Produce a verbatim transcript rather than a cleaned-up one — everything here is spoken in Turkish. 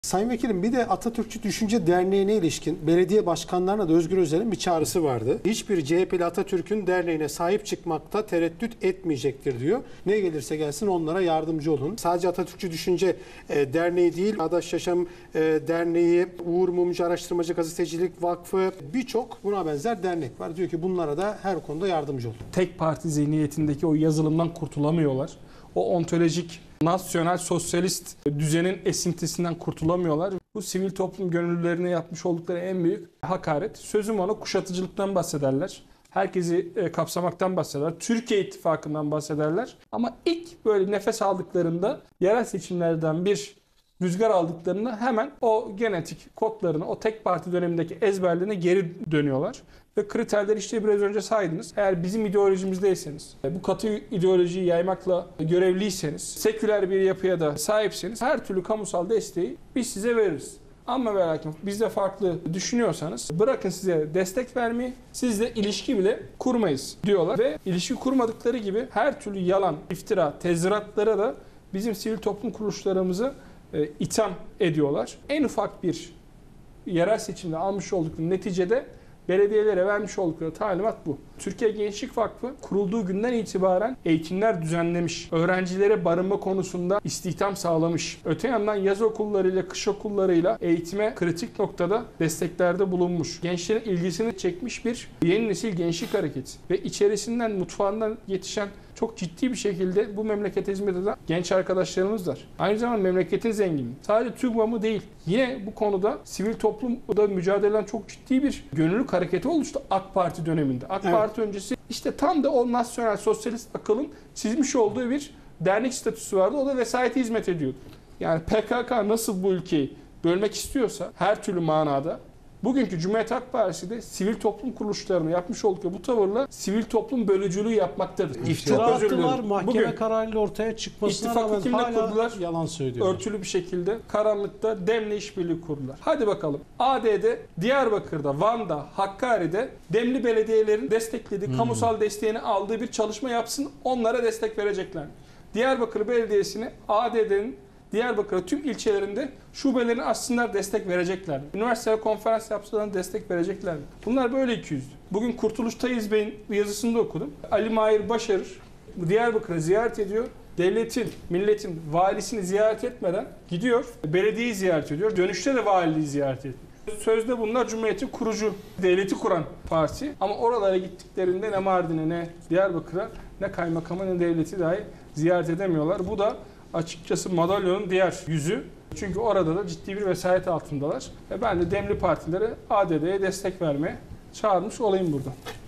Sayın Vekilim, bir de Atatürkçü Düşünce Derneği'ne ilişkin belediye başkanlarına da Özgür Özel'in bir çağrısı vardı. Hiçbir C H P'li Atatürk'ün derneğine sahip çıkmakta tereddüt etmeyecektir diyor. Ne gelirse gelsin onlara yardımcı olun. Sadece Atatürkçü Düşünce e, Derneği değil, Çağdaş Yaşam e, Derneği, Uğur Mumcu Araştırmacı Gazetecilik Vakfı, birçok buna benzer dernek var. Diyor ki bunlara da her konuda yardımcı olun. Tek parti zihniyetindeki o yazılımdan kurtulamıyorlar. O ontolojik, nasyonel, sosyalist düzenin esintisinden kurtulamıyorlar. Bu sivil toplum gönüllülerine yapmış oldukları en büyük hakaret. Sözüm ona kuşatıcılıktan bahsederler. Herkesi kapsamaktan bahsederler. Türkiye İttifakı'ndan bahsederler. Ama ilk böyle nefes aldıklarında yerel seçimlerden bir rüzgar aldıklarında hemen o genetik kodlarını, o tek parti dönemindeki ezberlerine geri dönüyorlar. Ve kriterleri işte biraz önce saydınız. Eğer bizim ideolojimizdeyseniz, bu katı ideolojiyi yaymakla görevliyseniz, seküler bir yapıya da sahipseniz her türlü kamusal desteği biz size veririz. Ama ve lakin bizde farklı düşünüyorsanız bırakın size destek vermeyi, sizle ilişki bile kurmayız diyorlar. Ve ilişki kurmadıkları gibi her türlü yalan, iftira, tezviratlara da bizim sivil toplum kuruluşlarımızı e, itham ediyorlar. En ufak bir yerel seçimde almış oldukları neticede belediyelere vermiş oldukları talimat bu. Türkiye Gençlik Vakfı kurulduğu günden itibaren eğitimler düzenlemiş. Öğrencilere barınma konusunda istihdam sağlamış. Öte yandan yaz okullarıyla, kış okullarıyla eğitime kritik noktada desteklerde bulunmuş. Gençlerin ilgisini çekmiş bir yeni nesil gençlik hareketi. Ve içerisinden, mutfağından yetişen çok ciddi bir şekilde bu memlekete hizmet eden genç arkadaşlarımız var. Aynı zamanda memleketin zenginliği. Sadece TÜGVA'mı değil. Yine bu konuda sivil toplumda mücadele eden çok ciddi bir gönüllülük hareketi oluştu AK Parti döneminde. AK evet. Parti öncesi işte tam da o nasyonel sosyalist akılın çizmiş olduğu bir dernek statüsü vardı. O da vesayete hizmet ediyordu. Yani P K K nasıl bu ülkeyi bölmek istiyorsa her türlü manada, bugünkü Cumhuriyet Halk Partisi de sivil toplum kuruluşlarını yapmış oldukları bu tavırla sivil toplum bölücülüğü yapmaktadır. İftira attılar, mahkeme kararıyla ortaya çıkmasına rağmen hala kurdular, yalan söylüyorlar. Örtülü bir şekilde karanlıkta Dem'le işbirliği kurdular. Hadi bakalım. A D'de, Diyarbakır'da, Van'da, Hakkari'de Demli belediyelerin desteklediği, hmm. kamusal desteğini aldığı bir çalışma yapsın, onlara destek verecekler. Diyarbakır Belediyesi'ni A D'nin Diyarbakır'ın tüm ilçelerinde şubelerini açsınlar, destek verecekler. Üniversiteye konferans yapsalar destek verecekler. Bunlar böyle iki yüzlü. Bugün Kurtuluş Tayiz Bey'in yazısında okudum. Ali Mahir Başarır Diyarbakır'ı ziyaret ediyor. Devletin, milletin valisini ziyaret etmeden gidiyor. Belediyeyi ziyaret ediyor. Dönüşte de valiliği ziyaret ediyor. Sözde bunlar Cumhuriyet'in kurucu, devleti kuran parti. Ama oralara gittiklerinde ne Mardin'e, ne Diyarbakır'a, ne kaymakamı, ne devleti dahi ziyaret edemiyorlar. Bu da açıkçası madalyonun diğer yüzü. Çünkü orada da ciddi bir vesayet altındalar. Ve ben de Demli partilere A D D'ye destek vermeye çağırmış olayım burada.